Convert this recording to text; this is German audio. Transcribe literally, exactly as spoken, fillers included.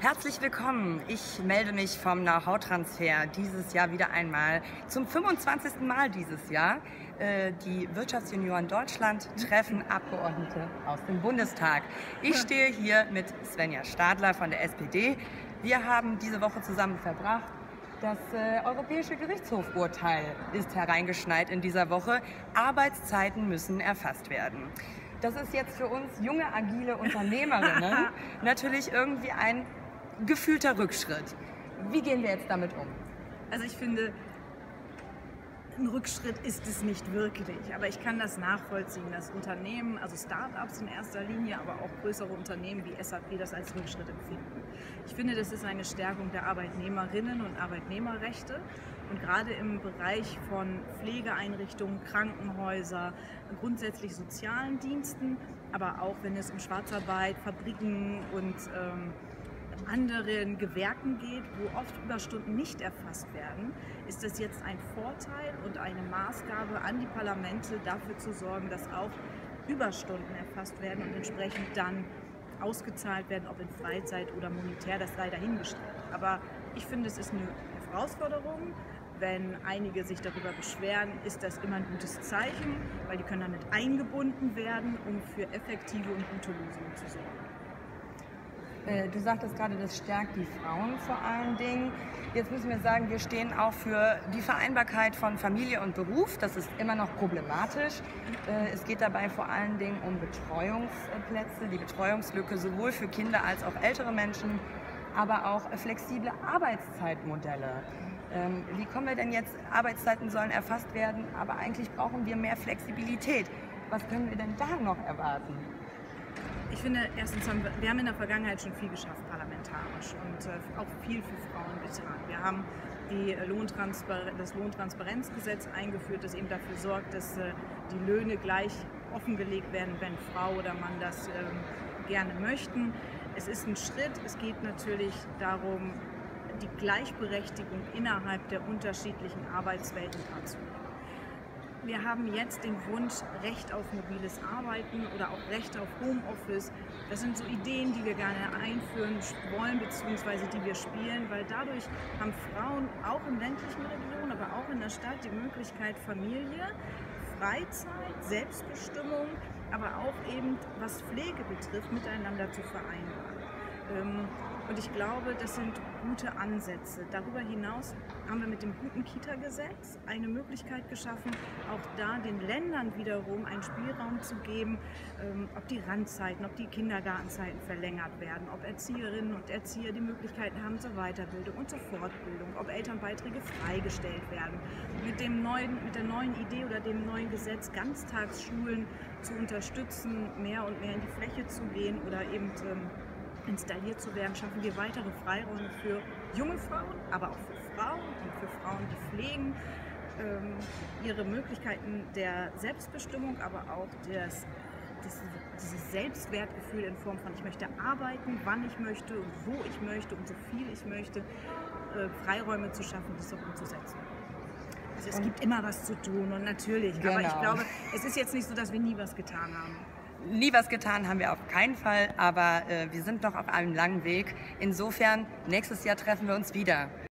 Herzlich willkommen. Ich melde mich vom Know-how-Transfer dieses Jahr wieder einmal zum fünfundzwanzigsten Mal dieses Jahr. Die Wirtschaftsjunioren Deutschland treffen Abgeordnete aus dem Bundestag. Ich stehe hier mit Svenja Stadler von der S P D. Wir haben diese Woche zusammen verbracht. Das äh, Europäische Gerichtshofurteil ist hereingeschneit in dieser Woche. Arbeitszeiten müssen erfasst werden. Das ist jetzt für uns junge, agile Unternehmerinnen natürlich irgendwie ein gefühlter Rückschritt. Wie gehen wir jetzt damit um? Also ich finde, ein Rückschritt ist es nicht wirklich, aber ich kann das nachvollziehen, dass Unternehmen, also Start-ups in erster Linie, aber auch größere Unternehmen wie S A P das als Rückschritt empfinden. Ich finde, das ist eine Stärkung der Arbeitnehmerinnen und Arbeitnehmerrechte und gerade im Bereich von Pflegeeinrichtungen, Krankenhäuser, grundsätzlich sozialen Diensten, aber auch wenn es um Schwarzarbeit, Fabriken und ähm, anderen Gewerken geht, wo oft Überstunden nicht erfasst werden, ist es jetzt ein Vorteil und eine Maßgabe an die Parlamente, dafür zu sorgen, dass auch Überstunden erfasst werden und entsprechend dann ausgezahlt werden, ob in Freizeit oder monetär, das sei dahingestellt. Aber ich finde, es ist eine Herausforderung. Wenn einige sich darüber beschweren, ist das immer ein gutes Zeichen, weil die können damit eingebunden werden, um für effektive und gute Lösungen zu sorgen. Du sagtest gerade, das stärkt die Frauen vor allen Dingen. Jetzt müssen wir sagen, wir stehen auch für die Vereinbarkeit von Familie und Beruf. Das ist immer noch problematisch. Es geht dabei vor allen Dingen um Betreuungsplätze, die Betreuungslücke sowohl für Kinder als auch ältere Menschen, aber auch flexible Arbeitszeitmodelle. Wie kommen wir denn jetzt? Arbeitszeiten sollen erfasst werden, aber eigentlich brauchen wir mehr Flexibilität. Was können wir denn da noch erwarten? Ich finde, erstens haben wir, wir haben in der Vergangenheit schon viel geschafft parlamentarisch und äh, auch viel für Frauen getan. Wir haben die Lohntransparenz, das Lohntransparenzgesetz eingeführt, das eben dafür sorgt, dass äh, die Löhne gleich offengelegt werden, wenn Frau oder Mann das äh, gerne möchten. Es ist ein Schritt. Es geht natürlich darum, die Gleichberechtigung innerhalb der unterschiedlichen Arbeitswelten darzulegen. Wir haben jetzt den Wunsch, Recht auf mobiles Arbeiten oder auch Recht auf Homeoffice. Das sind so Ideen, die wir gerne einführen wollen, beziehungsweise die wir spielen, weil dadurch haben Frauen auch in ländlichen Regionen, aber auch in der Stadt die Möglichkeit, Familie, Freizeit, Selbstbestimmung, aber auch eben, was Pflege betrifft, miteinander zu vereinbaren. Und ich glaube, das sind gute Ansätze. Darüber hinaus haben wir mit dem guten Kita-Gesetz eine Möglichkeit geschaffen, auch da den Ländern wiederum einen Spielraum zu geben, ob die Randzeiten, ob die Kindergartenzeiten verlängert werden, ob Erzieherinnen und Erzieher die Möglichkeiten haben zur Weiterbildung und zur Fortbildung, ob Elternbeiträge freigestellt werden. Mit, dem neuen, mit der neuen Idee oder dem neuen Gesetz, Ganztagsschulen zu unterstützen, mehr und mehr in die Fläche zu gehen oder eben installiert zu werden, schaffen wir weitere Freiräume für junge Frauen, aber auch für Frauen und für Frauen, die pflegen, ähm, ihre Möglichkeiten der Selbstbestimmung, aber auch des, des, dieses Selbstwertgefühl in Form von ich möchte arbeiten, wann ich möchte und wo ich möchte und so viel ich möchte, äh, Freiräume zu schaffen, das auch umzusetzen. Also es und gibt immer was zu tun und natürlich, genau. Aber ich glaube, es ist jetzt nicht so, dass wir nie was getan haben. Nie was getan haben wir auf keinen Fall, aber äh, wir sind noch auf einem langen Weg. Insofern, nächstes Jahr treffen wir uns wieder.